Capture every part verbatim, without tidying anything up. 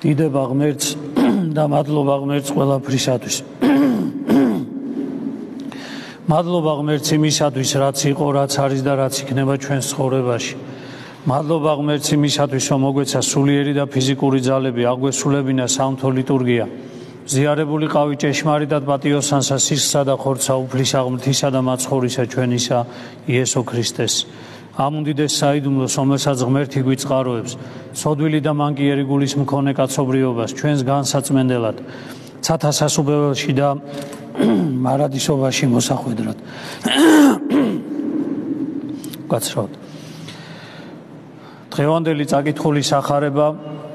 დიდება ღმერთს და მადლობა ღმერთს ყველაფრისათვის. მადლობა ღმერთს იმისათვის, რაც იყო, რაც არის და რაც იქნება ჩვენს ცხოვრებაში. მადლობა ღმერთს იმისათვის, რომ მოგვეცა სულიერი და ფიზიკური ძალები, აგვესრულებინა სამთო ლიტურგია. ზიარებული ყავი ჭეშმარიტად პატიოსანსა, სისხლსა და ხორცსა, უფლისა, ღმრთისა და მაცხოვრისა ჩვენისა იესო ქრისტეს. ამ უდიდეს საიდუმლოს, რომელსაც ღმერთი გვიწყაროებს, სოდვილი და მანკიერი გულის მქონე კაცობრიობას, ჩვენს განსაწმენდელად, ცათა სასუბეველში და მარადისობაში მოსახვედრად. გაცრავთ. დღევანდელი წაკითხული სახარება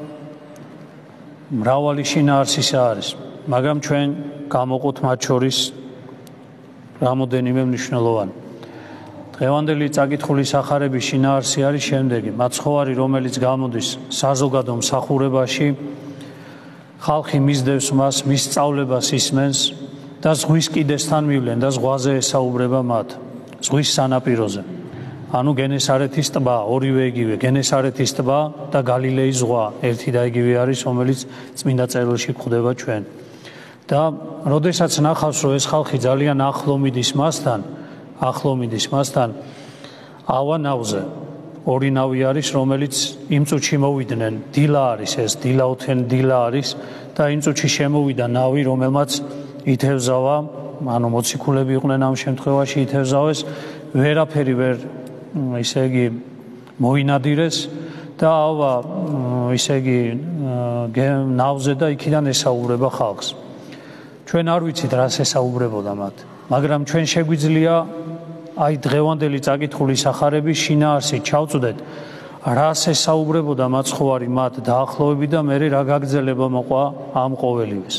მრავალი შინაარსისა არის, მაგრამ ჩვენ გამოყოთ მათ შორის რამოდენიმე მნიშვნელოვანი. დღევანდელი წაკითხული სახარების შინაარსი არის შემდეგი: მაცხოვარი, რომელიც გამოდის საზოგადო მსახურებაში, ხალხი მისდევს მას, მის სწავლებას ისმენს და ზღვის კიდესთან მივლენ და ზღვაზე ესაუბრება მათ, ზღვის სანაპიროზე. ანუ გენესარეთის ტბა, ორივე იგივე, გენესარეთის ტბა და გალილეის ზღვა, ერთი და იგივე არის, რომელიც წმინდა წერილში გვხვდება ჩვენ. და როდესაც ნახავს, რომ ეს ხალხი ძალიან ახლო მიდის მასთან, ახლო მიდის მასთან, ავა ნავზე. ორი ნავი არის, რომელიც იმ წუთში მოვიდნენ, დილა არის ეს, დილაუთენ დილა არის და იმ წუთში შემოვიდა ნავი, რომელმაც ითევზავა, ანუ მოციქულები იყვნენ ამ შემთხვევაში, ითევზავეს, ვერაფერი ვერ ისე იგი მოინადირეს და ავა ისე იგი ნავზე და იქიდან ესაუბრება ხალხს. ჩვენ არ ვიცით, რას ესაუბრებოდა მათ, მაგრამ ჩვენ შეგვიძლია აი დღევანდელი წაკითხული სახარების შინაარსით ჩავწვდეთ, რას ესაუბრებოდა მაცხოვარი მათ დაახლოებით და მერე რა გაგრძელება მოყვა ამ ყოველივეს.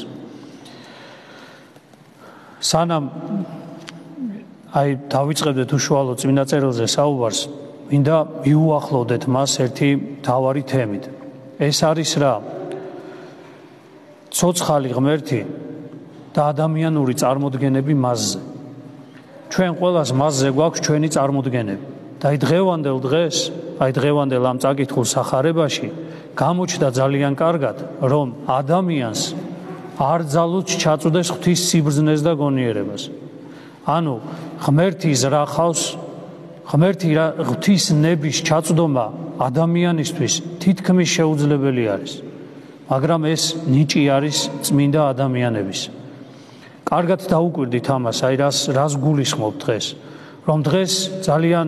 სანამ აი დავიწყებდეთ უშუალო წმინდა წერილზე საუბარს, მინდა მიუახლოვდეთ მას ერთი მთავარი თემით. ეს არის რა? ცოცხალი ღმერთი და ადამიანური წარმოდგენები მასზე. ჩვენ ყველას მასზე გვაქვს ჩვენი წარმოდგენები. და აი დღევანდელ დღეს, აი დღევანდელ ამ წაკითხულ სახარებაში გამოჩნდა ძალიან კარგად, რომ ადამიანს არ ძალუც ჩაწვდეს ღვთის სიბრძნეს და გონიერებას. ანუ ღმერთი ზრახავს, ღმერთი ღვთის ნების ჩაწვდომა ადამიანისთვის თითქმის შეუძლებელი არის, მაგრამ ეს ნიჭი არის წმინდა ადამიანების. კარგად დაუკვირდით ამას, აი რას რას გულისხმობ დღეს, რომ დღეს ძალიან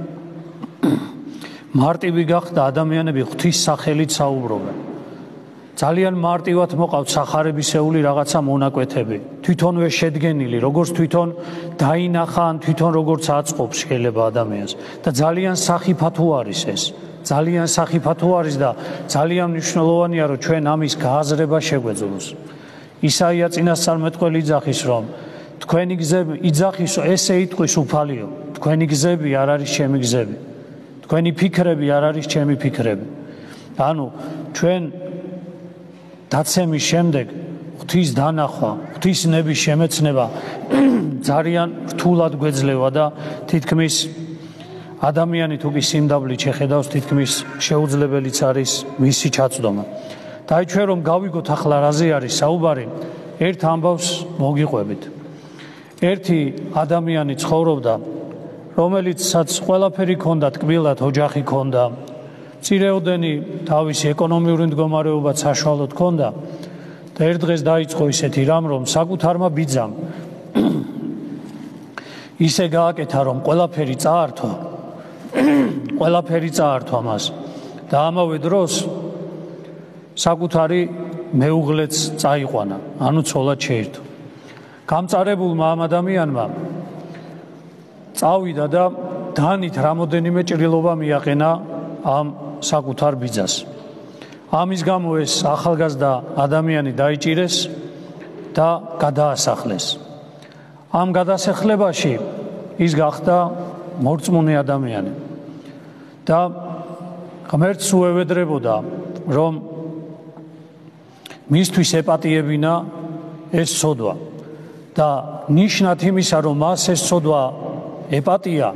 მარტივი გახდა ადამიანები ღვთის სახელით საუბრობენ. ძალიან მარტივად მოყავთ სახარებისეული რაღაცა მონაკვეთები, თვითონვე შედგენილი, როგორც თვითონ დაინახა, ან თვითონ როგორც აწყობს შეიძლება ადამიანს. და ძალიან სახიფათო არის ეს. ძალიან სახიფათო არის და ძალიან მნიშვნელოვანია, რომ ჩვენ ამის გააზრება შეგვეძლოს. ისაია წინასწარმეტყველი იძახის, რომ თქვენი გზები იძახის, ესე იტყვის უფალიო, თქვენი გზები არ არის ჩემი გზები, თქვენი ფიქრები არ არის ჩემი ფიქრები. ანუ ჩვენ დაცემის შემდეგ ღვთის დანახვა, ღვთის ნების შემეცნება ძალიან რთულად გვეძლევა და თითქმის ადამიანი თუ კი სიმდაბლით შეხედავს, თითქმის შეუძლებელიც არის მისი ჩაწვდომა. და აი ჩვენ რომ გავიგოთ ახლა რაზე არის საუბარი, ერთ ამბავს მოგიყვებით. ერთი ადამიანი ცხოვრობდა, რომელიცაც ყველაფერი ჰქონდა, ტკბილად ოჯახი ჰქონდა, მცირეოდენი თავისი ეკონომიური მდგომარეობა საშუალოდ ჰქონდა და ერთ დღეს დაიწყო ისეთი რამ, რომ საკუთარმა ბიძამ ისე გააკეთა, რომ ყველაფერი წაართვა, ყველაფერი წაართვა მას და ამავე დროს საკუთარი მეუღლეც წაიყვანა, ანუ ცოლად შეირთო. გამწარებულმა ამ ადამიანმა წავიდა და დანით რამოდენიმე ჭრილობა მიაყენა ამ საკუთარ ბიძას. ამის გამო ეს ახალგაზრდა ადამიანი დაიჭირეს და გადაასახლეს. ამ გადასახლებაში ის გახდა მორწმუნე ადამიანი და ღმერთს უევედრებოდა, რომ მისთვის ეპატიებინა ეს ცოდვა და ნიშნად იმისა, რომ მას ეს ცოდვა ეპატია,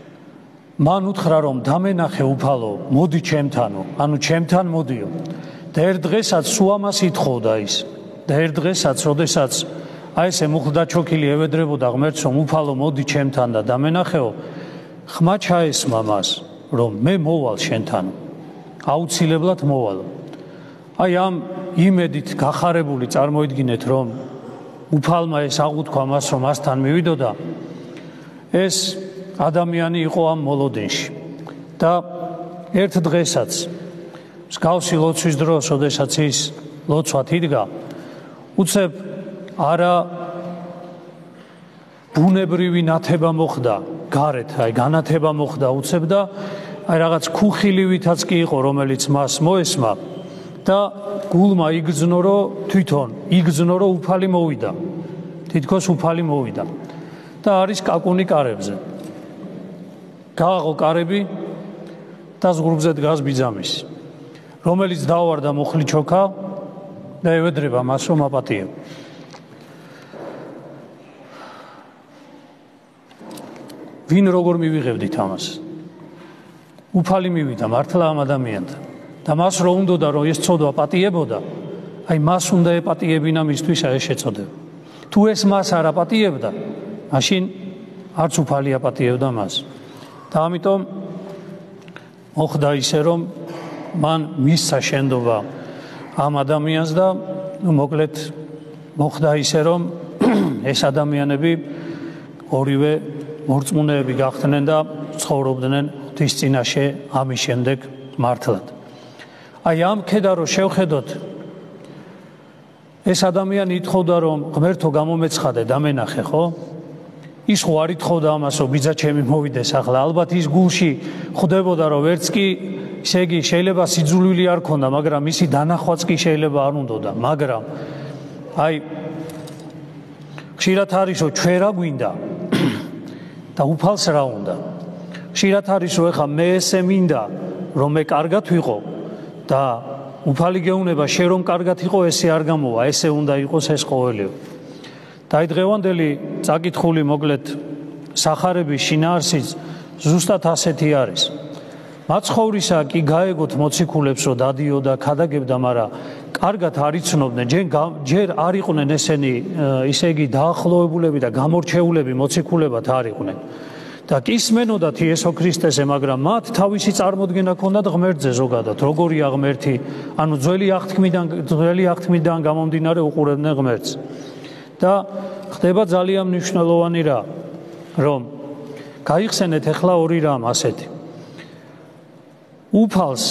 მან უთხრა, რომ დამენახე უფალო, მოდი ჩემთანო, ანუ ჩემთან მოდიო და ერთ დღესაც სულ ამას ითხოვდა ის და ერთ დღესაც როდესაც აი ესე მუხლდა ჩოქილი ევედრებოდა ღმერთს რომ უფალო მოდი ჩემთან და დამენახეო ხმა ჩაესმა მას რომ მე მოვალ შენთან აუცილებლად მოვალ აი ამ იმედით გახარებული წარმოიდგინეთ რომ უფალმა ეს აღუთქვა მას რომ მასთან მივიდოდა ეს ადამიანი იყო ამ მოლოდინში და ერთ დღესაც მსგავსი ლოცვის დროს როდესაც ის ლოცვად იდგა უცებ არა ბუნებრივი ნათება მოხდა გარეთ აი განათება მოხდა უცებ და აი რაღაც ქუხილივითაც კი იყო რომელიც მას მოესმა და გულმა იგრძნო რომ თვითონ იგრძნო რომ უფალი მოვიდა თითქოს უფალი მოვიდა და არის კაკუნი კარებზე გააღო კარები და ზღურბზე დგას ბიძამისი რომელიც დავარდა მუხლი ჩოქა და ევედრება მას რომ აპატიებ ვინ როგორ მივიღებდით ამას უფალი მივიდა მართლა ამ ადამიანთან და მას რო უნდოდა რომ ეს წოდვა პატიებოდა აი მას უნდა ეპატიებინა მისთვის აი ეს შეწოდება თუ ეს მას არ აპატიებდა მაშინ არც უფალი აპატიებდა მას და ამიტომ მოხდა ისე რომ მან მისცა შენდობა ამ ადამიანს და მოკლედ მოხდა ისე რომ ეს ადამიანები ორივე მორწმუნეები გახდნენ და ცხოვრობდნენ ღვთის წინაშე ამის შემდეგ მართლად აი ამ ქედა რო შევხედოთ ეს ადამიანი ითხოვდა რომ ღმერთო გამომეცხადე დამენახე ხო ის ხო არ ითხოვდა ამას რომ ბიძა ჩემი მოვიდეს ახლა ალბათ ის გულში ხვდებოდა რომ ვერც კი ისე იგი შეიძლება სიძულვილი არ ქონდა მაგრამ ისი დანახვაც კი შეიძლება არ უნდოდა მაგრამ აი ხშირად არის რომ ჩვენ რა გვინდა და უფალს რა უნდა ხშირად არის რომ ეხა მე ესე მინდა რომ მე კარგად ვიყო და უფალი გეუბნება შენ რომ კარგად იყო ესე არ გამოვა ესე უნდა იყოს ეს ყოველივე და აი დღევანდელი წაკითხული მოკლედ სახარების შინაარსიც ზუსტად ასეთი არის მაცხოვრისა კი გაეგოთ მოციქულებს რომ დადიო და ქადაგებდა მაგრამ კარგად არ იცნობდნენ ჯერ არ იყვნენ ესენი ისე იგი დაახლოებულები და გამორჩეულები მოციქულებად არ იყვნენ და კისმენოდათ იესო ქრისტესე მაგრამ მათ თავისი წარმოდგენა ჰქონდათ ღმერთზე ზოგადად როგორია ღმერთი ანუ ძველი აღთქმიდან ძველი აღთქმიდან გამომდინარე უყურებდნენ ღმერთს და ხდება ძალიან მნიშვნელოვანი რა რომ გაიხსენეთ ახლა ორი რამ ასეთი უფალს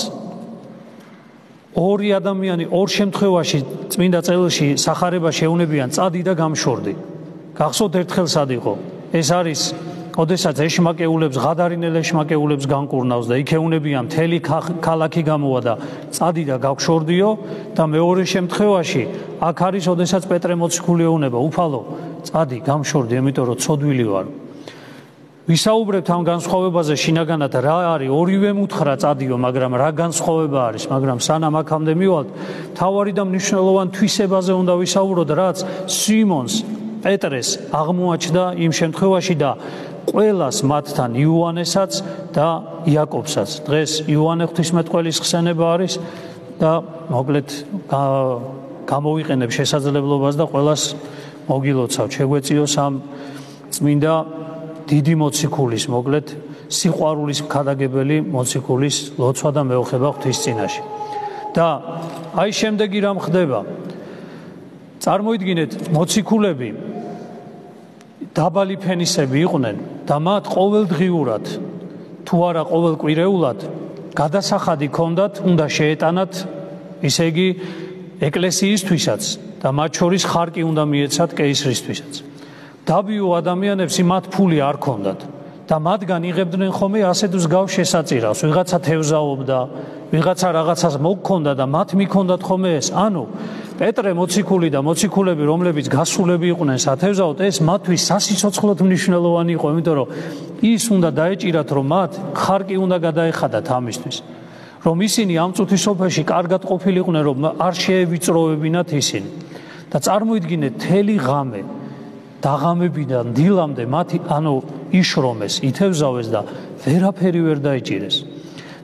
ორი ადამიანი ორ შემთხვევაში წმინდა წერილში სახარება შეუნებიან წადი და გამშორდი გახსოვთ ერთხელ სად იყო ეს არის ოდესაც ეშმაკეულებს ღადარინელ ეშმაკეულებს განკურნავს და იქ ეუნებიან მთელი ქალაქი გამოვა და წადი და გავშორდიო და მეორე შემთხვევაში აქ არის ოდესაც პეტრე მოციქული ეუნება უფალო წადი გამშორდი იმიტომ რომ ცოდვილი ვარ ვისაუბრებთ ამ განსხვავებაზე შინაგანად რა არის ორივე მუთხრა წადიო მაგრამ რა განსხვავება არის მაგრამ სანამ აქამდე მივალთ თავარი და მნიშვნელოვან თვისებაზე უნდა ვისაუბროთ რაც სიმონს პეტრეს აღმოაჩნდა იმ შემთხვევაში და ყველას მათთან იოანესაც და იაკობსაც დღეს იოანე ღვთისმეტყველის ხსენება არის და მოკლედ გამოვიყენებ შესაძლებლობას და ყველას მოგილოცავ შეგვეციოს ამ წმინდა დიდი მოციქულის მოკლედ სიყვარულის ქადაგებელი მოციქულის ლოცვა და მეოხება ღვთის წინაშე და აი შემდეგი რამ ხდება წარმოიდგინეთ მოციქულები დაბალი ფენისები იყვნენ და მათ ყოველდღიურად თუ არა ყოველკვირეულად გადასახადი ჰქონდათ უნდა შეეტანათ ისე იგი ეკლესიისთვისაც და მათ შორის ხარკი უნდა მიეცათ კეისრისთვისაც დაბიო ადამიანებს მათ ფული არ ჰქონდათ და მათგან იღებდნენ ხოლმე ასეთ მსგავს შესაწირავს ვიღაცა თევზაობდა ვიღაცა რაღაცას მოგქონდა და მათ მიქონდათ ხოლმე ეს ანუ პეტრე მოციქული და მოციქულები რომლებიც გასულები იყვნენ სათევზაოდ ეს მათთვის სასიცოცხლოდ მნიშვნელოვანი იყო იმიტომ რომ ის უნდა დაეჭირათ რომ მათ ხარკი უნდა გადაეხადათ ამისთვის რომ ისინი ამ წუთის სოფელში კარგად ყოფილიყვნენ რომ არ შეევიწროვებინათ ისინი და წარმოიდგინეთ თელი ღამე დაღამებიდან დილამდე მათი ანუ იშრომეს ითევზავეს და ვერაფერი ვერ დაეჭირეს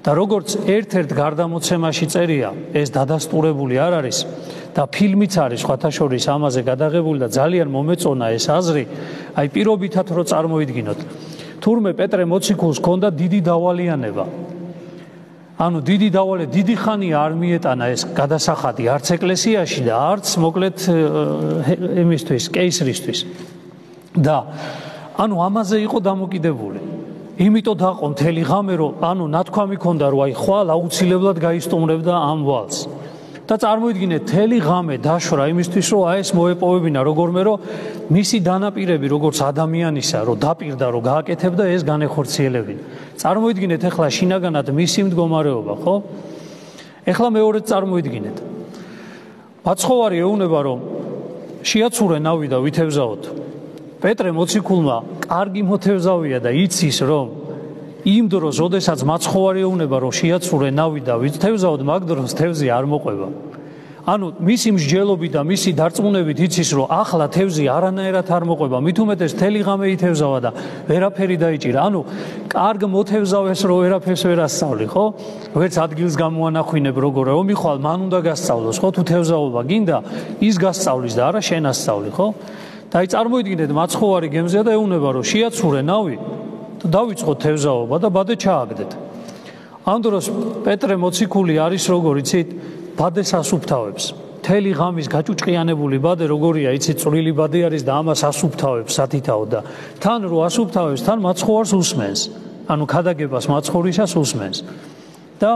და როგორც ერთ-ერთ გარდამოცემაში წერია, ეს დადასტურებული არ არის და ფილმიც არის სხვათა შორის ამაზე გადაღებული და ძალიან მომეწონა ეს აზრი, აი პირობითად რო წარმოიდგინოთ. თურმე პეტრე მოციქულს ჰქონდა დიდი დავალიანება. ანუ დიდი დავალე დიდი ხანია არ მიეტანა ეს გადასახადი არც ეკლესიაში და არც მოკლედ იმისთვის, კეისრისთვის. და ანუ ამაზე იყო დამოკიდებული. იმიტომ დაყო მთელი ღამე, რომ ანუ ნათქვამი ქონდა, რომ აი ხვალ აუცილებლად გაისტუმრებდა ამ ვალს. და წარმოიდგინეთ, მთელი ღამე დაშვრა იმისთვის, რომ აი ეს მოეპოვებინა როგორმე, რომ მისი დანაპირები როგორც ადამიანისა, რომ დაპირდა, რომ გააკეთებდა, ეს განეხორციელებინა. წარმოიდგინეთ ახლა შინაგანად მისი მდგომარეობა, ხო? ახლა მეორედ წარმოიდგინეთ. მაცხოვარი ეუბნება, რომ შეაცურე ნავი და ვითევზაოთ. პეტრე მოციქულმა კარგი მოთევზავია და იცის, რომ იმ დროს, როდესაც მაცხოვარი ეუბნება, რომ შეაცურე ნავი და ვითევზაოთ, მაგ დროს თევზი არ მოყვება. ანუ მისი მსჯელობით და მისი დარწმუნებით იცის, რომ ახლა თევზი არანაირად არ მოყვება, მით უმეტეს მთელი ღამე ითევზავა და ვერაფერი დაიჭირა. ანუ კარგ მოთევზავეს, რომ ვერაფერს ვერ ასწავლი, ხო? ვერც ადგილს გამოანახვინებ, როგორ რომ მიხვალ, მან უნდა გასწავლოს, ხო? თუ თევზაობა გინდა, ის გასწავლის და არა შენ ასწავლი, ხო? და აი წარმოიდგინეთ, მაცხოვარი გემზეა და ეუბნება, რომ შეაცურე ნავი და დავიწყოთ თევზაობა და ბადე ჩააგდეთ. ამ დროს პეტრე მოციქული არის როგორ იცით, ბადეს ასუფთავებს. მთელი ღამის გაჭუჭყიანებული ბადე როგორია, იცით, წვრილი ბადე არის და ამას ასუფთავებს სათითაო და თან რო ასუფთავებს, თან მაცხოვარს უსმენს. ანუ ქადაგებას მაცხოვრისას უსმენს. და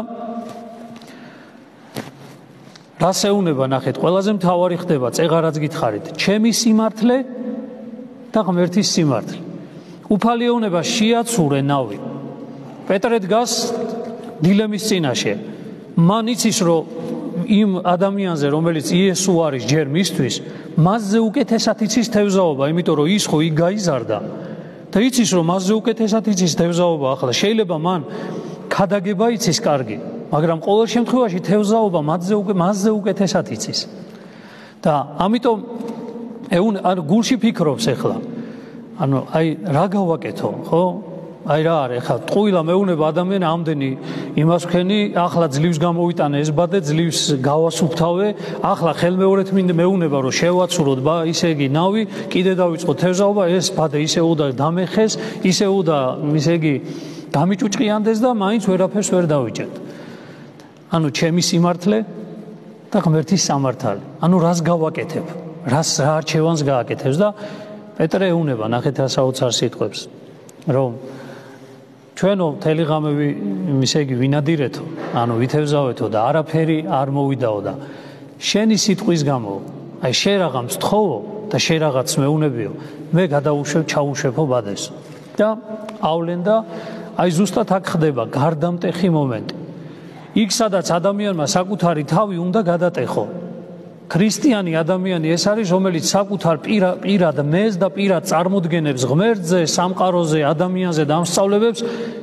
რას ეუბნება, ნახეთ, ყველაზე მთავარი ხდება წეღარაც გითხარით, ჩემი სიმართლე და ღმერთის სიმართლე. უფალი ეუბნება, შეაცურე ნავი. პეტრე დგას დილემის წინაშე. მან იცის, რომ იმ ადამიანზე, რომელიც იესო არის ჯერ მისთვის, მასზე უკეთესად იცის თევზაობა, იმიტომ რომ ის ხო იქ გაიზარდა და იცის, რომ მასზე უკეთესად იცის თევზაობა. ახლა შეიძლება მან ქადაგება იცის კარგი, მაგრამ ყოველ შემთხვევაში თევზაობა მასზე მასზე უკეთესად იცის. და ამიტომ ეუნ ან გულში ფიქრობს ახლა. ანუ აი რა გავაკეთო, ხო? აი რა არის ახლა ტყუილა მეუბნება ადამიანი ამდენი იმას ვქენი, ახლა ძლივს გამოვიტანე ეს ბადე, ძლივს გავასუფთავე, ახლა ხელმეორედ მინდა მეუბნება, რომ შევაცუროთ ბა ისე იგი ნავი, კიდე დავიწყო თევზაობა, ეს ბადე ისე უნდა დამეხეს, ისე უნდა ისე იგი დამიჭუჭყიანდეს და მაინც ვერაფერს ვერ დავიჭერთ. ანუ ჩემი სიმართლე და ღმერთის სამართალი. ანუ რას გავაკეთებ? რას რა არჩევანს გააკეთებს და პეტრე ეუბნება, ნახეთ რა საოცარ სიტყვებს, რომ ჩვენო მთელი ღამე ისე იგი ვინადირეთო, ანუ ვითევზავეთო და არაფერი არ მოვიდაო და შენი სიტყვის გამო, აი შენ რაღაცს თხოვო და შენ რაღაც მეუნებიო, მე გადაუშვებ, ჩაუშვებო ბადეს. და ავლენ და აი ზუსტად აქ ხდება გარდამტეხი მომენტი. იქ სადაც ადამიანმა საკუთარი თავი უნდა გადატეხო. ქრისტიანი ადამიანი ეს არის, რომელიც საკუთარ პირად მეს და პირად წარმოდგენებს ღმერთზე, სამყაროზე, ადამიანზე და ამ სწავლებებს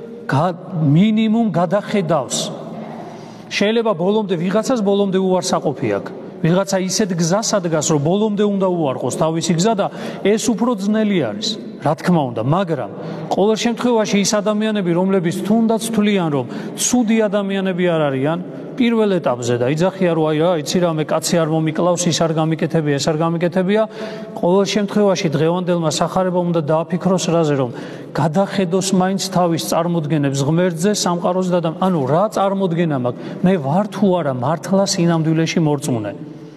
მინიმუმ გადახედავს. შეიძლება ბოლომდე ვიღაცას ბოლომდე უარსაყოფი აქვს. ვიღაცა ისეთ გზას ადგას, რომ ბოლომდე უნდა უარყოს თავისი გზა და ეს უფრო ძნელი არის. რა თქმა უნდა, მაგრამ ყოველ შემთხვევაში ის ადამიანები, რომლებიც თუნდაც თვლიან, რომ ცუდი ადამიანები არ არიან, პირველ ეტაპზე და იძახია, რომ აი რა, იცი რა, მე კაცი არ მომიკლავს, ის არ გამიკეთებია, ეს არ გამიკეთებია, ყოველ შემთხვევაში დღევანდელმა სახარებამ უნდა დააფიქროს რაზე, რომ გადახედოს მაინც თავის წარმოდგენებს ღმერთზე, სამყაროზე და ანუ რა წარმოდგენა მაქვს, მე ვარ თუ არა მართლა სინამდვილეში მორწმუნე.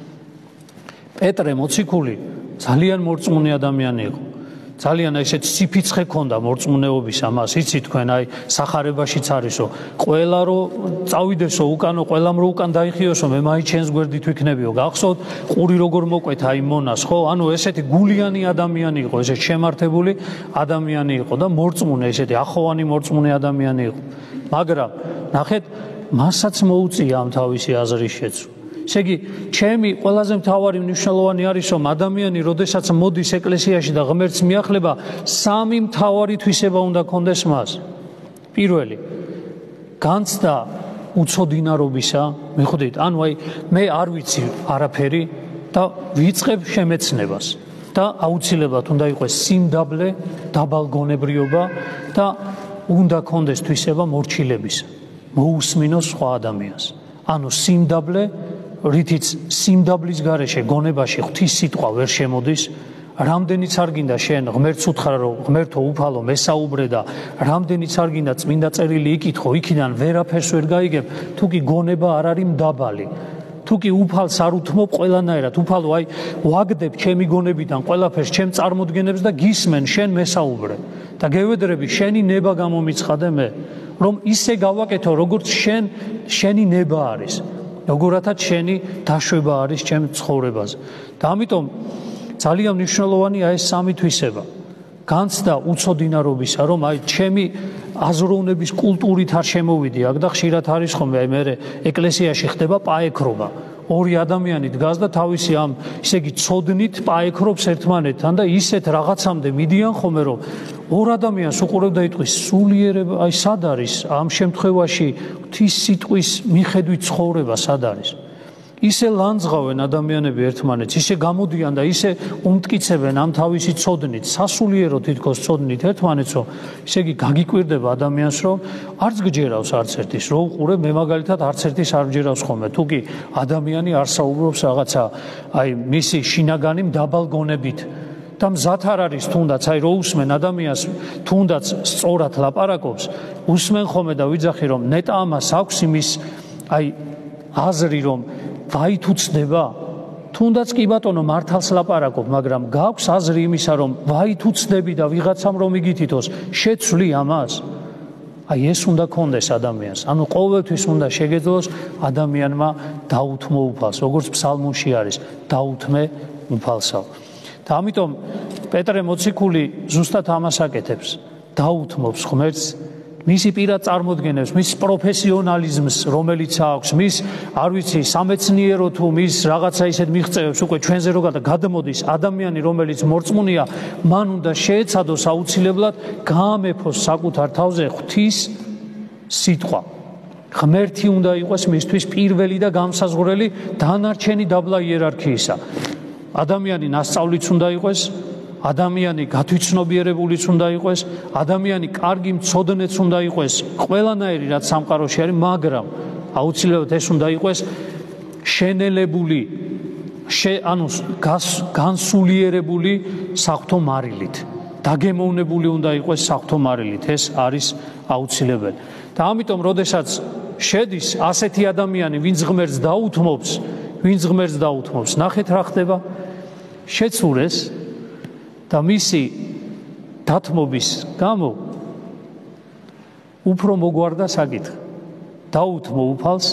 პეტრე მოციქული ძალიან მორწმუნე ადამიანი იყო. ძალიან ესეც სიფიცხე ქონდა მორწმუნეობის ამას, იცით თქვენ, აი სახარებაშიც არის, რომ ყველა რო წავიდესო უკანო, ყველამ რო უკან დაიხიოსო, მე მაინც ჩემს გვერდით ვიქნებიო. გახსოვთ, ყური როგორ მოკვეთა აი მონას, ხო? ანუ ესეთი გულიანი ადამიანი იყო, ესეთ შემართებული ადამიანი იყო და მორწმუნე, ესეთი ახოვანი მორწმუნე ადამიანი იყო. მაგრამ ნახეთ, მასაც მოუწია ამ თავისი აზრის შეცვლა. ესე იგი, ჩემი ყველაზე მთავარი მნიშვნელოვანი არის, რომ ადამიანი, როდესაც მოდის ეკლესიაში და ღმერთს მიახლება, სამი მთავარი თვისება უნდა კონდეს მას. პირველი, განცდა უცოდინარობისა, მიხვდით, ანუ აი მე არ ვიცი არაფერი და ვიწყებ შემეცნებას და აუცილებლად უნდა იყოს სიმდაბლე, დაბალგონებრიობა და უნდა კონდეს თვისება მორჩილებისა. მოусმინოს სხვა ადამიანს. ანუ სიმდაბლე, რითიც სიმდაბლის გარეშე გონებაში ღვთის სიტყვა ვერ შემოდის, რამდენიც არ გინდა შენ ღმერთს უთხრა რომ ღმერთო უფალო მესაუბრე და რამდენიც არ გინდა წმინდა წერილი იკითხო, იქიდან ვერაფერს ვერ გაიგებ, თუ კი გონება არ არის მდაბალი. თუ კი უფალს არ უთმობ ყველანაირად, უფალო აი ვაგდებ ჩემი გონებიდან ყველაფერს, ჩემ წარმოდგენებს და გისმენ შენ მესაუბრე და გევედრები შენი ნება გამომიცხადე მე, რომ ისე გავაკეთო როგორც შენ შენი ნება არის, როგორათაც შენი დაშვება არის ჩემ ცხოვრებაზე. და ამიტომ ძალიან მნიშვნელოვანია ეს სამი თვისება. განცდა უცოდინარობისა, რომ აი ჩემი აზროვნების კულტურით არ შემოვიდი აქ და ხშირად არის ხოლმე აი მე ეკლესიაში ხდება პაექრობა. ორი ადამიანი დგას და თავისი ამ ისე იგი ცოდნით პაექრობს ერთმანეთთან და ისეთ რაღაცამდე მიდიან ხოლმე რომ ორ ადამიანს უყურებ და იტყვის სულიერება აი სად არის ამ შემთხვევაში ღვთის სიტყვის მიხედვით ცხოვრება სად არის. ისე ლანძღავენ ადამიანები ერთმანეთს, ისე გამოდიან და ისე უმტკიცებენ ამ თავისი ცოდნით, სასულიერო თითქოს ცოდნით ერთმანეთს, რომ ისე იგი გაგიკვირდება ადამიანს, რომ არც გჯერავს არც ერთის, რო უყურებ მე მაგალითად არც ერთის არ გჯერავს ხოლმე, თუ კი ადამიანი არ საუბრობს რაღაცა, აი მისი შინაგანი მდაბალ გონებით და მზად არ არის თუნდაც, აი რო უსმენ ადამიანს, თუნდაც სწორად ლაპარაკობს, უსმენ ხოლმე და ვიძახი რომ ნეტა ამას აქვს იმის აი აზრი რომ ვაი თუ ცდება, თუნდაც კი ბატონო მართალს ლაპარაკობ, მაგრამ გაქვს აზრი იმისა, რომ ვაი თუ ცდები და ვიღაცამ რომ იგითითოს, შეცვლი ამას. აი ეს უნდა კონდეს ადამიანს. ანუ ყოველთვის უნდა შეგეძლოს ადამიანმა დაუთმო უფალს, როგორც ფსალმუნში არის, დაუთმე უფალსავ. და ამიტომ პეტრე მოციქული ზუსტად ამას აკეთებს, დაუთმობს ღმერთს მისი პირად წარმოდგენებს, მის პროფესიონალიზმს, რომელიც აქვს, მის, არ ვიცი, სამეცნიერო თუ მის რაღაცა ისეთ მიღწევებს უკვე ჩვენზე რო გადმოდის ადამიანი, რომელიც მორწმუნეა, მან უნდა შეეცადოს აუცილებლად გაამეფოს საკუთარ თავზე ღვთის სიტყვა. ღმერთი უნდა იყოს მისთვის პირველი და გამსაზღვრელი დანარჩენი დაბლა იერარქიისა. ადამიანი ნასწავლიც უნდა იყოს, ადამიანი გათვითცნობიერებულიც უნდა იყოს, ადამიანი კარგი მცოდნეც უნდა იყოს, ყველანაირი რაც სამყაროში არის, მაგრამ აუცილებლად ეს უნდა იყოს შენელებული, ანუ განსულიერებული საღვთო მარილით, დაგემოვნებული უნდა იყოს საღვთო მარილით, ეს არის აუცილებელი. და ამიტომ, როდესაც შედის ასეთი ადამიანი, ვინც ღმერთს დაუთმობს, ვინც ღმერთს დაუთმობს, ნახეთ რა ხდება, შეცურეს და მისი დათმობის გამო უფრო მოგვარდა საკითხი. დაუთმო უფალს,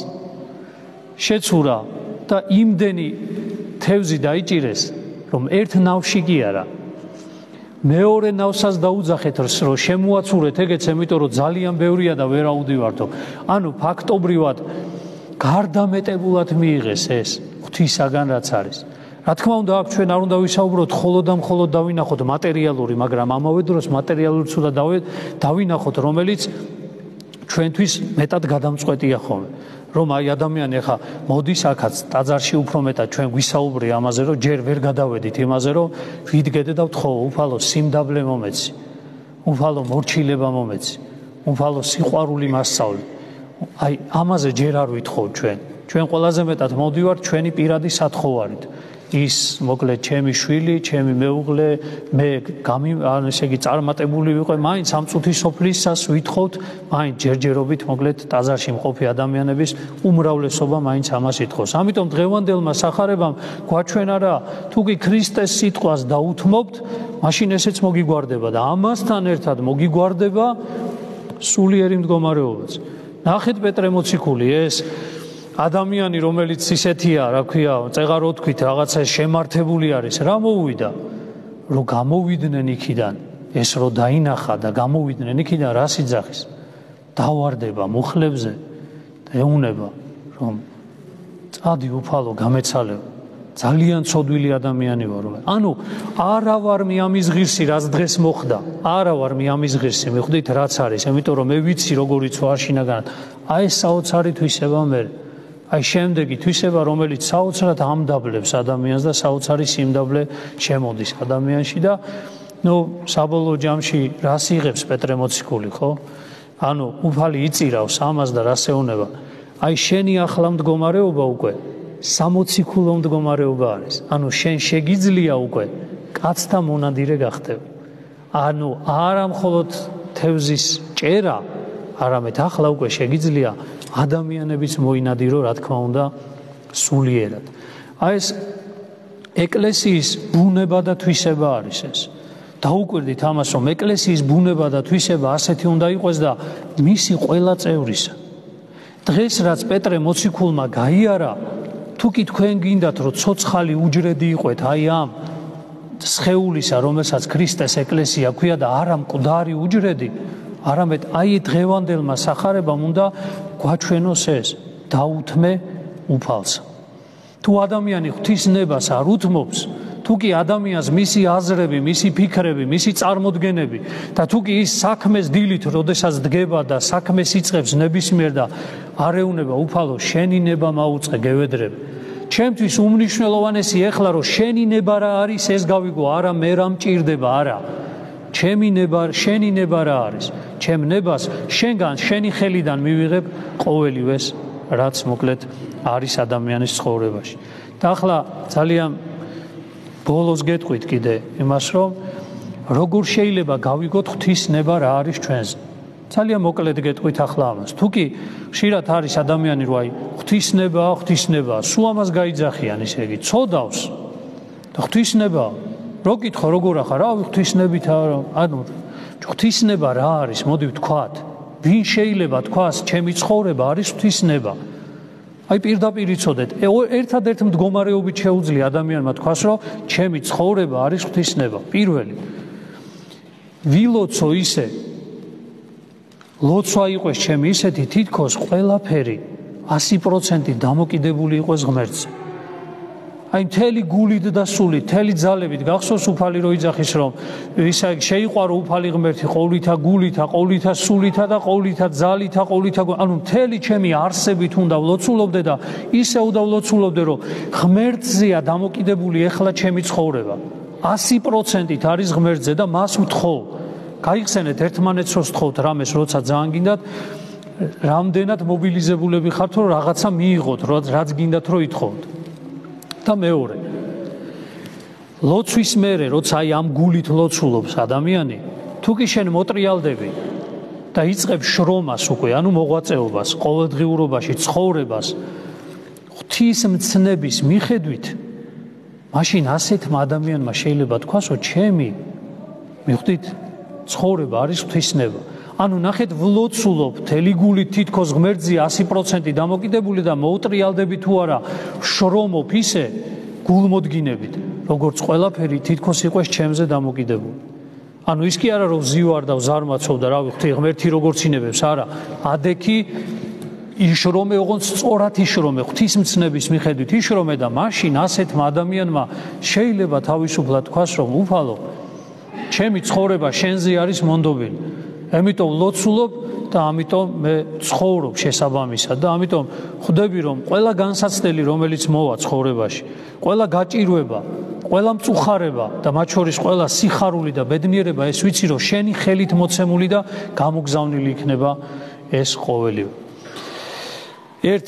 შეცურა და იმდენი თევზი დაიჭირეს, რომ ერთ ნავში კი არა, მეორე ნავსაც დაუძახეთ, რომ შემოაცურეთ ეგეც, იმიტომ რომ ძალიან ბევრია და ვერ აუდივართო. ანუ ფაქტობრივად გარდამეტებულად მიიღეს ეს ღვთისაგან რაც არის. რა თქმა უნდა, აქ ჩვენ არ უნდა ვისაუბროთ მხოლოდ და მხოლოდ დავინახოთ მატერიალური, მაგრამ ამავე დროს მატერიალურიც უნდა დავინახოთ, რომელიც ჩვენთვის მეტად გადამწყვეტია ხოლმე. რომ აი ადამიანი ახლა მოდის აქაც ტაძარში უფრო მეტად ჩვენ გვისაუბრე ამაზე, რომ ჯერ ვერ გადავედით იმაზე, რომ ვიდგედე და ვთხოვო, უფალო სიმდაბლე მომეცი, უფალო მორჩილება მომეცი, უფალო სიყვარული მასწავლე. აი ამაზე ჯერ არ ვითხოვ ჩვენ. ჩვენ ყველაზე მეტად მოდივართ ჩვენი პირადი სათხოვარით. ის მოკლედ ჩემი შვილი, ჩემი მეუღლე, მე გამი, ანუ ესე იგი წარმატებული ვიყო, მაინც ამ წუთის სოფლისას ვითხოვთ, მაინც ჯერჯერობით მოკლედ ტაძარში მყოფი ადამიანების უმრავლესობა მაინც ამას ითხოვს. ამიტომ დღევანდელმა სახარებამ გვაჩვენა რა, თუ კი ქრისტეს სიტყვას დაუთმობთ, მაშინ ესეც მოგიგვარდება და ამასთან ერთად მოგიგვარდება სულიერი მდგომარეობაც. ნახეთ პეტრე მოციქული ეს ადამიანი, რომელიც ისეთია, რა ქვია, წეღარო თქვით, რაღაცა შემართებული არის, რა მოუვიდა? რომ გამოვიდნენ იქიდან, ეს რო დაინახა და გამოვიდნენ იქიდან, რას იძახის? დავარდება მუხლებზე და ეუნება, რომ წადი უფალო, გამეცალებ. ძალიან ცოდვილი ადამიანი ვარ. ანუ არა ვარ მე ამის ღირსი, რაც დღეს მოხდა. არა ვარ მე ამის ღირსი, მიხვდით რაც არის, იმიტომ რომ მე ვიცი როგორიც ვარ შინაგანად. აი ეს საოცარი თვისება მე. აი შემდეგი თვისება, რომელიც საოცრად ამდაბლებს ადამიანს და საოცარი სიმდაბლე შემოდის ადამიანში და ნუ საბოლოო ჯამში რას იღებს პეტრე მოციქული, ხო? ანუ უფალი იწირავს ამას და რას ეუბნება. აი შენი ახლა მდგომარეობა უკვე სამოციქულო მდგომარეობა არის. ანუ შენ შეგიძლია უკვე კაცთა მონადირე გახდები. ანუ არა მხოლოდ თევზის ჭერა, არამედ ახლა უკვე შეგიძლია ადამიანების მოინადირო, რა თქმა უნდა, სულიერად. აი ეს ეკლესიის ბუნება და თვისება არის ეს. დაუკვირდით ამას, რომ ეკლესიის ბუნება და თვისება ასეთი უნდა იყოს და მისი ყველა წევრისა. დღეს რაც პეტრე მოციქულმა გაიარა, თუ კი თქვენ გინდათ, რომ ცოცხალი უჯრედი იყვეთ აი ამ სხეულისა, რომელსაც ქრისტეს ეკლესია ქვია და არა მკვდარი უჯრედი, არამედ აი დღევანდელმა სახარებამ უნდა გვაჩვენოს ეს, დაუთმე უფალს. თუ ადამიანი ღვთისნებას არ უთმობს, თუ კი ადამიანს მისი აზრები, მისი ფიქრები, მისი წარმოდგენები და თუ კი ის საქმეს დილით, როდესაც დგება და საქმეს იწყებს ნებისმიერ და არ ეუბნება უფალო, შენი ნება მაუწყე, გევედრები. ჩემთვის უმნიშვნელოვანესი ეხლა, რომ შენი ნება რა არის, ეს გავიგო, არა მე რა მჭირდება, არა. ჩემი ნება, შენი ნება რა არის? ჩემ ნებას შენგან, შენი ხელიდან მივიღებ ყოველივეს, რაც მოკლედ არის ადამიანის ცხოვრებაში. და ახლა ძალიან ბოლოს გეტყვით კიდე იმას, რომ როგორ შეიძლება გავიგოთ ღვთისნება რა არის ჩვენზე. ძალიან მოკლედ გეტყვით ახლა ამას. თუ კი ხშირად არის ადამიანი, რომ აი ღვთისნება, ღვთისნება, სულ ამას გაიძახიან, ისე იგი ცოდავს და ღვთისნება, რო კითხო როგორ ახლა, რა ღვთისნებითა, ანუ ღვთისნება რა არის, მოდი ვთქვათ. ვინ შეიძლება თქვას, ჩემი ცხოვრება არის ღვთისნება? აი პირდაპირ იცოდეთ, ერთადერთ მდგომარეობით შეუძლია ადამიანმა თქვას, რომ ჩემი ცხოვრება არის ღვთისნება. პირველი ვილოცო ისე, ლოცვა იყოს ჩემი ისეთი, თითქოს ყველაფერი ასი პროცენტი დამოკიდებული იყოს ღმერთზე. აი მთელი გულით და სულით, მთელი ძალებით გახსოვს უფალი რო იძახის, რომ ისა შეიყვარო უფალი ღმერთი ყოვლითა გულითა, ყოვლითა სულითა და ყოვლითა ძალითა, ყოვლითა, ანუ მთელი ჩემი არსებით უნდა ვლოცულობდე და ისე უნდა ვლოცულობდე, რომ ღმერთზეა დამოკიდებული ეხლა ჩემი ცხოვრება. ასი პროცენტით არის ღმერთზე და მას ვთხოვ. გაიხსენეთ ერთმანეთს რო ვთხოვთ რამეს, როცა ძალიან გინდათ, რამდენად მობილიზებულები ხართ, რომ რაღაცა მიიღოთ, რაც გინდათ რომ ითხოვთ. და მეორე, ლოცვის მერე, როცა აი ამ გულით ლოცულობს ადამიანი, თუ კი შენ მოტრიალდები და იწყებ შრომას უკვე, ანუ მოღვაწეობას, ყოველდღიურობაში, ცხოვრებას, ღვთისმცნების მიხედვით, მაშინ ასეთმა ადამიანმა შეიძლება თქვას, რომ ჩემი მიხვდით ცხოვრება არის ღვთისნება. ანუ ნახეთ, ვლოცულობ მთელი გულით თითქოს ღმერთზე ასი პროცენტი დამოკიდებული და მოუტრიალდები თუ არა, შრომობ ისე გულმოდგინებით, როგორც ყველაფერი თითქოს იყოს ჩემზე დამოკიდებული. ანუ ის კი არა რომ ვზივარ და ვზარმაცობ და რავი ღვთი ღმერთი როგორც ინებებს, არა, ადექი იშრომე, ოღონდ სწორად იშრომე, ღვთისმცნების მიხედვით იშრომე და მაშინ ასეთმა ადამიანმა შეიძლება თავისუფლად თქვას, რომ უფალო, ჩემი ცხოვრება შენზე არის მონდობილი. ამიტომ ლოცულობ და ამიტომ მე ცხოვრობ შესაბამისად და ამიტომ ხვდები, რომ ყველა განსაცდელი, რომელიც მოვა ცხოვრებაში, ყველა გაჭირვება, ყველა მწუხარება და მათ შორის ყველა სიხარული და ბედნიერება, ეს ვიცი, რომ შენი ხელით მოცემული და გამოგზავნილი იქნება ეს ყოველივე. ერთ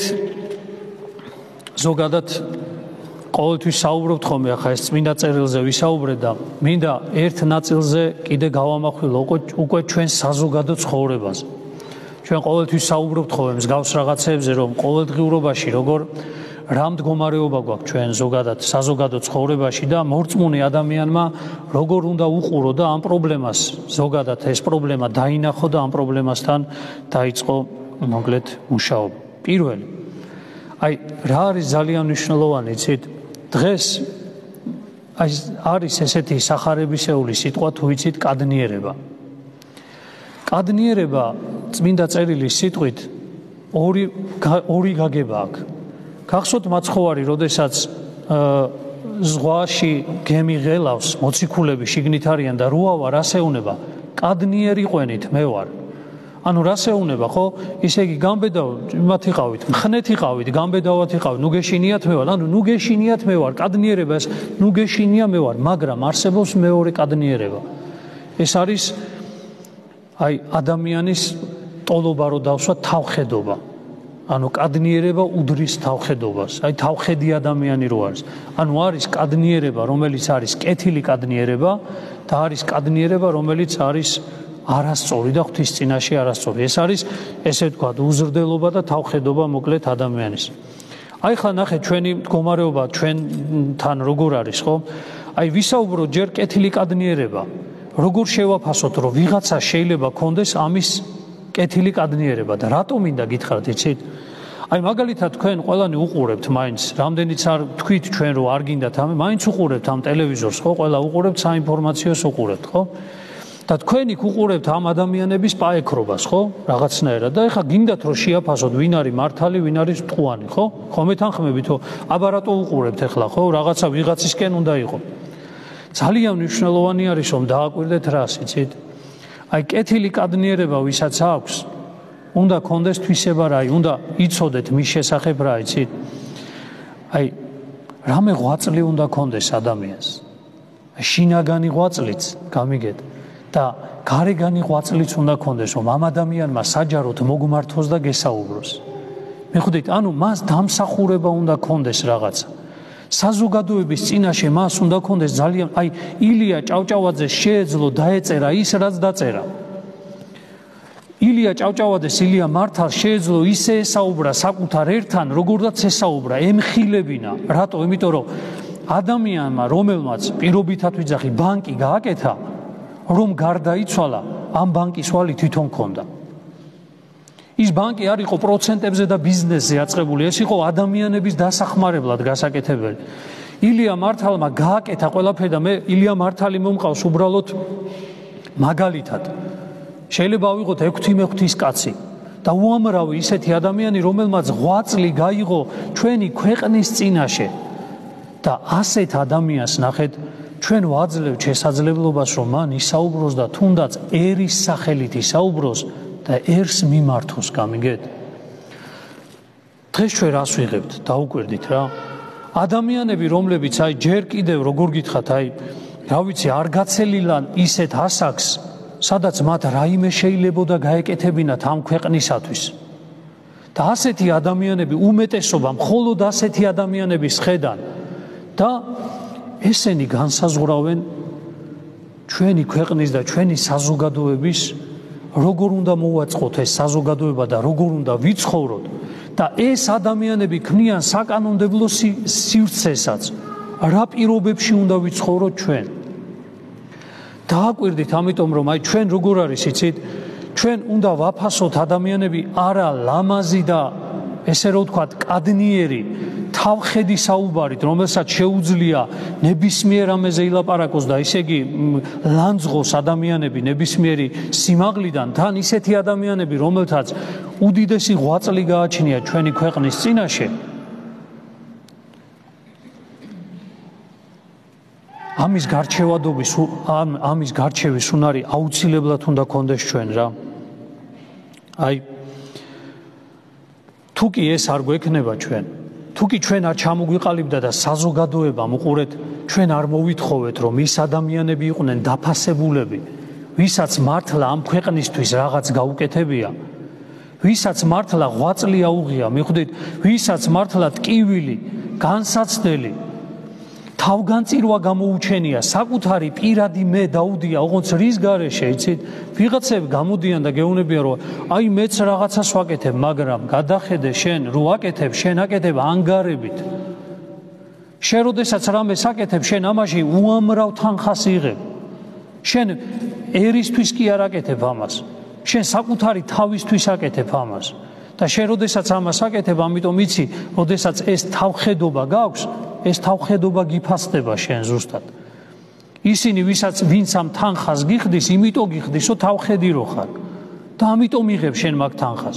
ზოგადად ყოველთვის საუბრობთ ხოლმე, ახლა ეს წმინდა წერილზე ვისაუბრეთ და მინდა ერთ ნაწილზე კიდე გავამახვილო უკვე ჩვენ საზოგადო ცხოვრებაზე. ჩვენ ყოველთვის საუბრობთ ხოლმე მსგავს რაღაცებზე, რომ ყოველდღიურობაში როგორ რა მდგომარეობა გვაქვს ჩვენ ზოგადად საზოგადო ცხოვრებაში და მორწმუნე ადამიანმა როგორ უნდა უყურო და ამ პრობლემას ზოგადად ეს პრობლემა დაინახო და ამ პრობლემასთან დაიწყო მოკლედ მუშაობა. პირველი, აი რა არის ძალიან მნიშვნელოვანი, იცით? დღეს არის ესეთი სახარებისეული სიტყვა, თუ იცით, კადნიერება. კადნიერება წმინდა წერილის სიტყვით ორი ორი გაგება აქვს. გახსოვთ მაცხოვარი, როდესაც ზღვაში გემი ღელავს, მოციქულები შიგნით არიან და რუავა რას ეუბნება? კადნიერი ყვენით მე ვარ. ანუ რას ეუბნება, ხო? ისე იგი გამბედავ, მათ იყავით, მხნეთ იყავით, გამბედავად იყავით, ნუ გეშინიათ მე ვარ, ანუ ნუ გეშინიათ მე ვარ, კადნიერება ეს, ნუ გეშინია მე ვარ, მაგრამ არსებობს მეორე კადნიერება. ეს არის აი ადამიანის ტოლობა რო დავსვა თავხედობა. ანუ კადნიერება უდრის თავხედობას. აი თავხედი ადამიანი რო არის. ანუ არის კადნიერება, რომელიც არის კეთილი კადნიერება და არის კადნიერება, რომელიც არის არასწორი და ღვთის წინაშე არასწორი. ეს არის ესე ვთქვათ, უზრდელობა და თავხედობა მოკლედ ადამიანის. აი ხლა ნახეთ ჩვენი მდგომარეობა ჩვენთან როგორ არის, ხო? აი ვისაუბროთ ჯერ კეთილი კადნიერება. როგორ შევაფასოთ, რომ ვიღაცა შეიძლება კონდეს ამის კეთილი კადნიერება და რატომ მინდა გითხრათ, იცით? აი მაგალითად თქვენ ყველანი უყურებთ მაინც, რამდენიც არ თქვით ჩვენ რომ არ გინდათ ამ, მაინც უყურებთ ამ ტელევიზორს, ხო? ყველა უყურებთ საინფორმაციოს უყურებთ, ხო? და თქვენ იქ უყურებთ ამ ადამიანების პაექრობას, ხო? რაღაცნაირად და ეხლა გინდათ რომ შეაფასოთ ვინ არის მართალი, ვინ არის მტყუანი, ხო? ხომ ეთანხმებით, რომ აბა რატო უყურებთ ეხლა, ხო? რაღაცა ვიღაცისკენ უნდა იყოს. ძალიან მნიშვნელოვანი არის რომ დააკვირდეთ რას, იცით? აი კეთილი კადნიერება ვისაც აქვს, უნდა კონდეს თვისება რა, უნდა იცოდეთ მის შესახებ რა, იცით? აი რამე ღვაწლი უნდა კონდეს ადამიანს. აი შინაგანი ღვაწლიც, გამიგეთ და გარეგანი ღვაწლიც უნდა კონდეს, რომ ამ ადამიანმა საჯაროდ მოგმართოს და გესაუბროს. მიხვდით, ანუ მას დამსახურება უნდა კონდეს რაღაცა. საზოგადოების წინაშე მას უნდა კონდეს ძალიან, აი ილია ჭავჭავაძეს შეეძლო დაეწერა ის რაც დაწერა. ილია ჭავჭავაძეს ილია მართალს შეეძლო ისე ესაუბრა საკუთარ ერთან, როგორაც ესაუბრა, ემხილებინა. რატო? იმიტომ რომ ადამიანმა, რომელმაც პირობითად ვიძახი, ბანკი გააკეთა, რომ გარდაიცვალა, ამ ბანკის ვალი თვითონ ქონდა. ის ბანკი არ იყო პროცენტებზე და ბიზნესზე აწყებული, ეს იყო ადამიანების დასახმარებლად გასაკეთებელი. ილია მართალმა გააკეთა ყველაფერი და მე ილია მართალი მომყავს უბრალოდ მაგალითად. შეიძლება ავიღოთ ექვთი მეღვთის კაცი და უამრავი ისეთი ადამიანი, რომელმაც ღვაწლი გაიღო ჩვენი ქვეყნის წინაშე და ასეთ ადამიანს ნახეთ, ჩვენ ვაძლევთ შესაძლებლობას, რომ მან ისაუბროს და თუნდაც ერის სახელით ისაუბროს და ერს მიმართოს, გამიგეთ? დღეს ჩვენ რას ვიღებთ? დაუკვირდით რა. ადამიანები, რომლებიც აი ჯერ კიდევ როგორ გითხრათ, აი რა ვიცი, არ გაცელილან ისეთ ასაკს, სადაც მათ რაიმე შეიძლებოდა გაეკეთებინათ ამ ქვეყნისათვის. და ასეთი ადამიანები უმეტესობა მხოლოდ ასეთი ადამიანების ხედან და ესენი განსაზღვრავენ ჩვენი ქვეყნის და ჩვენი საზოგადოების როგორ უნდა მოვაწყოთ ეს საზოგადოება და როგორ უნდა ვიცხოვროთ და ეს ადამიანები ქმნიან საკანონმდებლო სივრცესაც, რა პირობებში უნდა ვიცხოვროთ ჩვენ. დააკვირდით, ამიტომ რომ აი ჩვენ როგორ არის, იცით? ჩვენ უნდა ვაფასოთ ადამიანები არა ლამაზი და ესე რომ ვთქვათ, კადნიერი თავხედი საუბარით, რომელსაც შეუძლია ნებისმიერ ამაზე ილაპარაკოს და ისე იგი ლანძღოს ადამიანები ნებისმიერი სიმაღლიდან, თან ისეთი ადამიანები, რომელთაც უდიდესი ღვაწლი გააჩნია ჩვენი ქვეყნის წინაშე, ამის გარჩევადობის, ამის გარჩევის უნარი აუცილებლად უნდა კონდეს ჩვენ რა. აი თუ კი ეს არ გვექნება ჩვენ, თუ კი ჩვენ არ ჩამოგვიყალიბდა და საზოგადოებამ უყურეთ, ჩვენ არ მოვითხოვეთ, რომ ის ადამიანები იყვნენ დაფასებულები, ვისაც მართლა ამ ქვეყნისთვის რაღაც გაუკეთებია, ვისაც მართლა ღვაწლი აუღია, მიხვდით, ვისაც მართლა ტკივილი, განსაცდელი, თავგანწირვა გამოუჩენია, საკუთარი პირადი მე დაუდია, ოღონდ რის გარეშე, იცით? ვიღაცები გამოდიან და გეუბნებიან, რომ აი მეც რაღაცას ვაკეთებ, მაგრამ გადახედე შენ, რო აკეთებ, შენ აკეთებ ანგარებით. შენ როდესაც რამეს აკეთებ, შენ ამაში უამრავ თანხას იღებ. შენ ერისთვის კი არ აკეთებ ამას. შენ საკუთარი თავისთვის აკეთებ ამას. და შენ როდესაც ამას აკეთებ, ამიტომ იცი, როდესაც ეს თავხედობა გაქვს, ეს თავხედობა გიფასდება შენ ზუსტად. ისინი ვისაც ვინც ამ თანხას გიხდის, იმიტომ გიხდის, რომ თავხედი რო ხარ. და ამიტომ იღებ შენ მაგ თანხას.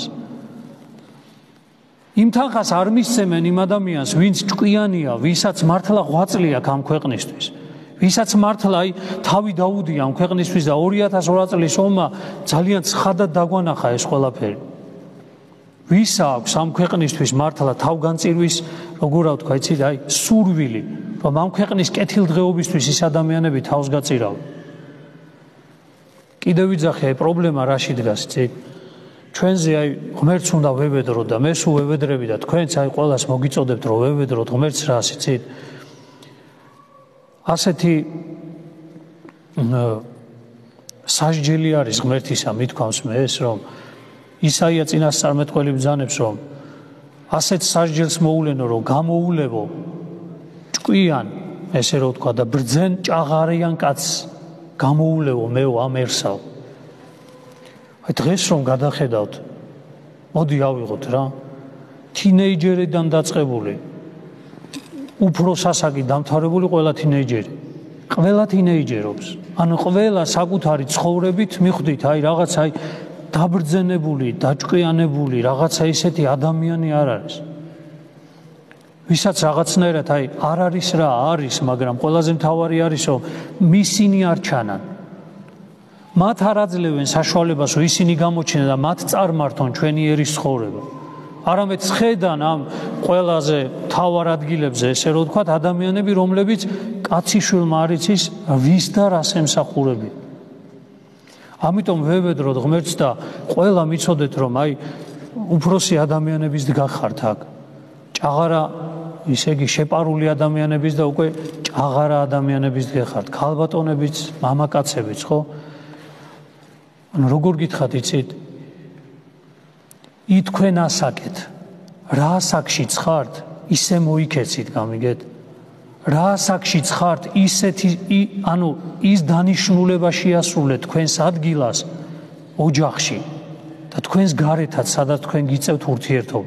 იმ თანხას არ მისცემენ იმ ადამიანს, ვინც ჭკვიანია, ვისაც მართლა ღვაწლი აქვს ამ ქვეყნისთვის. ვისაც მართლა აი თავი დაუდია ამ ქვეყნისთვის და ორი ათას ორი წლის ომმა ძალიან ცხადად დაგვანახა ეს ყველაფერი. ვის აქვს ამ ქვეყნისთვის მართლა თავგანწირვის, როგორ ვთქვა, იცით, აი სურვილი, რომ ამ ქვეყნის კეთილდღეობისთვის ის ადამიანები თავს გაწირავენ. კიდევ ვიძახე, პრობლემა რაში დგას, იცით? ჩვენზე აი ღმერთს უნდა ვევედროთ და მე სულ ვევედრები და თქვენც აი ყველას მოგიწოდებთ რომ ვევედროთ ღმერთს რას იცით ასეთი სასჯელი არის ღმერთისა მithქვამს მე ეს რომ ისაია წინასწარმეტყველი ბრძანებს რომ ასეთ სასჯელს მოულენო რომ გამოულებო ჭკვიან ესე რომ თქვა და ბრძენ ჭაღარიან კაცს გამოულებო მეო ამერსავ აი დღეს რომ გადახედავთ მოდი ავიღოთ რა თინეიჯერიდან დაწყებული უფრო სასაგი დამთავრებული ყველა თინეიჯერი ყველა თინეიჯერობს ანუ ყველა საკუთარი ცხოვრებით მიხვდით აი რაღაც აი დაბრძენებული დაჭკვიანებული რაღაცა ისეთი ადამიანი არ არის ვისაც რაღაცნაირად აი არ არის რა არის მაგრამ ყველაზე მთავარი არის რომ მისინი არ ჩანან მათ არ აძლევენ საშუალებას რომ ისინი გამოჩნდნენ და მათ წარმართონ ჩვენი ერის ცხოვრება არამედ ხედან ამ ყველაზე მთავარ ადგილებზე ესე რომ ვთქვათ ადამიანები რომლებიც კაციშვილმა არ იცის ვის და რას ემსახურები ამიტომ ვევედროთ ღმერთს და ყველა მიცოდეთ რომ აი უფროსი ადამიანების დგახართ აქ ჭაღარა ისე იგი შეპარული ადამიანების და უკვე ჭაღარა ადამიანების დგახართ ქალბატონებიც მამაკაცებიც ხო ანუ როგორ გითხათ იცით ითქვენ ასაკეთ რა ასაკშიც ხართ ისე მოიქეცით გამიგეთ რა ასაკშიც ხართ ისეთი ანუ ის დანიშნულება შეასრულეთ თქვენს ადგილას ოჯახში და თქვენს გარეთაც სადაც თქვენ გიწევთ ურთიერთობა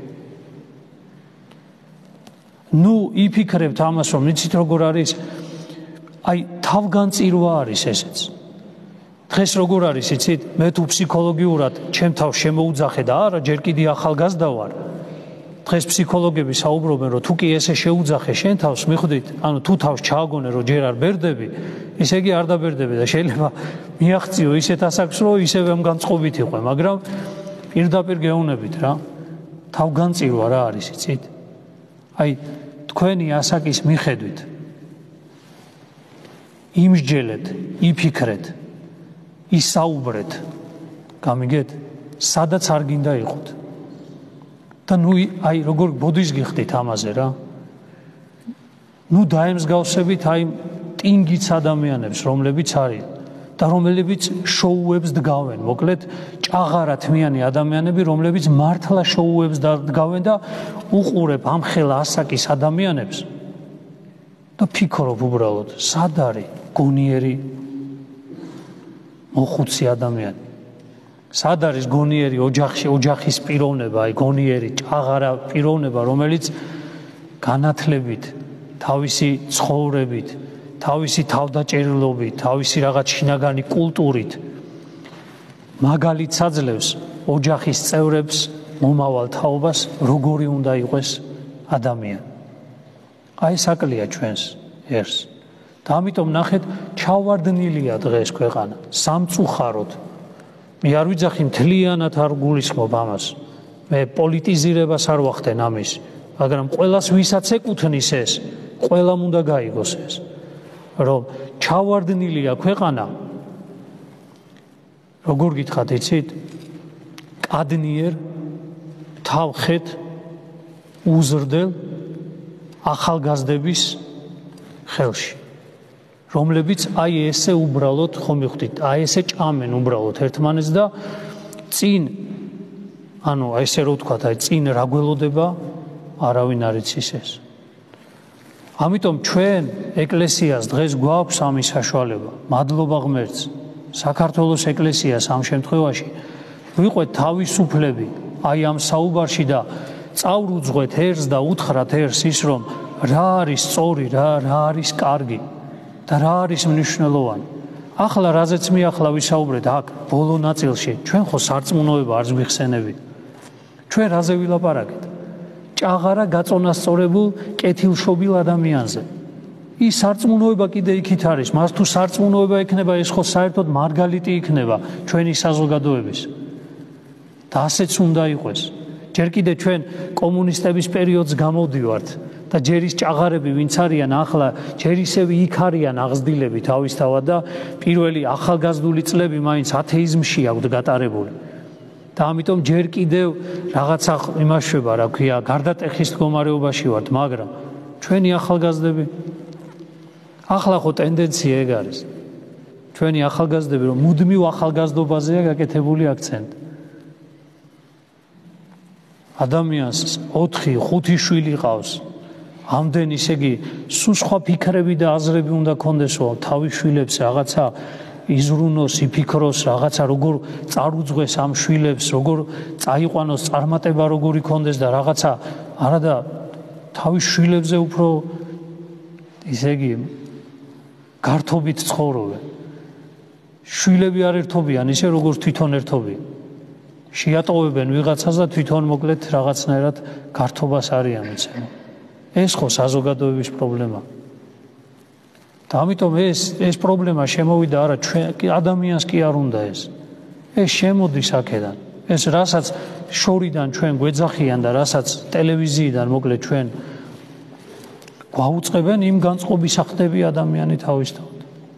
ნუ იფიქრებთ ამას რომ იცით როგორ არის აი თავგანწირვა არის ესეც დღეს როგორ არის იცით მე თუ ფსიქოლოგიურად ჩემ თავს შემოუძახე და არა ჯერ კიდე ახალგაზრდა ვარ დღეს ფსიქოლოგები საუბრობენ რომ თუ კი ესე შეუძახე შენ თავს მიხვდით ანუ თუ თავს ჩააგონე რომ ჯერ არ ბერდები ესე იგი არ დაბერდები და შეიძლება მიაღწიო ისეთ ასაკს რომ ისევე ამ განწყობით იყო მაგრამ პირდაპირ გეუბნებით რა თავგანწირვა რა არის იცით აი თქვენი ასაკის მიხედვით იმსჯელეთ იფიქრეთ ისაუბრეთ გამიგეთ სადაც არ გინდა იყოთ და ნუ აი როგორ ბოდის გიხდით ამაზე რა ნუ დაემსგავსებით აი ტინგიც ადამიანებს რომლებიც არის და რომლებიც შოუებს დგავენ მოკლედ ჭაღარა თმიანი ადამიანები რომლებიც მართლა შოუებს დგავენ და უყურებ ამ ხელა ასაკის ადამიანებს და ფიქრობ უბრალოდ სად არის გონიერი მოხუცი ადამიანი სად არის გონიერი ოჯახში ოჯახის პიროვნება აი გონიერი ჭაღარა პიროვნება რომელიც განათლებით თავისი ცხოვრებით თავისი თავდაჭერილობით თავისი რაღაც შინაგანი კულტურით მაგალითს აძლევს ოჯახის წევრებს მომავალ თაობას როგორი უნდა იყოს ადამიანი აი საკლია ჩვენს ერს და ამიტომ ნახეთ ჩავარდნილია დღეს ქვეყანა სამწუხაროდ მე არ ვიძახი მთლიანად არ გულისხმობ ამას მე პოლიტიზირებას არ ვახდენ ამის მაგრამ ყველას ვისაც ეკუთვნის ეს ყველამ უნდა გაიგოს ეს რომ ჩავარდნილია ქვეყანა როგორ გითხრათ იცით კადნიერ თავხეთ უზრდელ ახალგაზრდების ხელში რომლებიც აი ესე უბრალოდ ხომ მივხვდით აი ესე ჭამენ უბრალოდ ერთმანეთს და წინ ანუ აი ესე რო ვთქვათ აი წინ რა გველოდება არავინ არ იცის ეს ამიტომ ჩვენ ეკლესიას დღეს გვაქვს ამის საშუალება მადლობა ღმერთს საქართველოს ეკლესიას ამ შემთხვევაში ვიყვეთ თავისუფლები აი ამ საუბარში და წავრუძღვეთ ერს და უთხრათ ერს ის რომ რა არის სწორი რა რა არის კარგი და რა არის მნიშვნელოვანი ახლა რაზეც მე ახლა ვისაუბრეთ აქ ბოლო ნაწილში ჩვენ ხო სარწმუნოება არ გვიხსენებით ჩვენ რაზე ვილაპარაკეთ ჭაღარა გაწონასწორებულ კეთილშობილ ადამიანზე ის სარწმუნოება კიდე იქით არის მას თუ სარწმუნოება ექნება ეს ხო საერთოდ მარგალიტი იქნება ჩვენი საზოგადოების და ასეც უნდა იყოს ჯერ კიდე ჩვენ კომუნისტების პერიოდს გამოვდივართ და ჯერ ის ჭაღარები ვინც არიან ახლა ჯერ ისევ იქ არიან აღზრდილები თავისთავად და პირველი ახალგაზრდული წლები მაინც ათეიზმში აქვთ გატარებული და ამიტომ ჯერ კიდევ რაღაცა იმაშვება, რა ქვია, გარდატეხის მდგომარეობაში ვართ, მაგრამ ჩვენი ახალგაზრდები ახლა ხო ტენდენცია ეგ არის. ჩვენი ახალგაზრდები რომ მუდმივ ახალგაზრდობაზეა გაკეთებული აქცენტი. ადამიანს ოთხი, ხუთი შვილი ყავს. ამდენ ისე იგი სულ სხვა ფიქრები და აზრები უნდა ქონდესო თავის შვილებს რაღაცა იზრუნოს, იფიქროს, რაღაცა როგორ წარუძღვეს ამ შვილებს, როგორ წაიყვანოს, წარმატება როგორ იქონდეს და რაღაცა არადა თავის შვილებზე უფრო ისე იგი გართობით ცხოვრობენ. შვილები არ ერთობიან ისე როგორ თვითონ ერთობიან. შეატოვებენ ვიღაცას და თვითონ მოკლედ რაღაცნაირად გართობას არიან მიცემ. ეს ხო საზოგადოების პრობლემა. და ამიტომ ეს ეს პრობლემა შემოვიდა არა ჩვენ ადამიანს კი არ უნდა ეს. ეს შემოდის აქედან. ეს რასაც შორიდან ჩვენ გვეძახიან და რასაც ტელევიზიიდან მოკლედ ჩვენ გვაუწყებენ იმ განწყობის ახდები ადამიანი თავისთავად.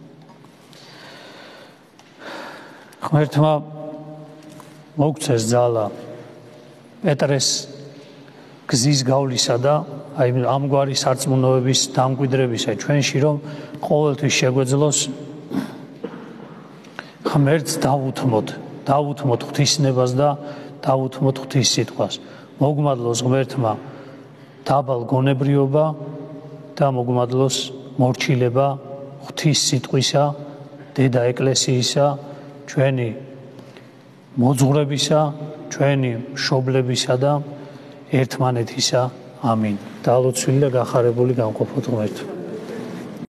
ღმერთმა მოგცეს ძალა პეტრეს გზის გავლისა და აი ამგვარი სარწმუნოების დამკვიდრებისა ჩვენში რომ ყოველთვის შეგვეძლოს ღმერთს დავუთმოთ, დავუთმოთ ღვთისნებას და დავუთმოთ ღვთის სიტყვას. მოგმადლოს ღმერთმა დაბალ გონებრიობა და მოგმადლოს მორჩილება ღვთის სიტყვისა, დედა ეკლესიისა, ჩვენი მოძღვრებისა, ჩვენი მშობლებისა და ერთმანეთისა. ამინ. დალოცვილი და გახარებული გამყოფოთ ღმერთო.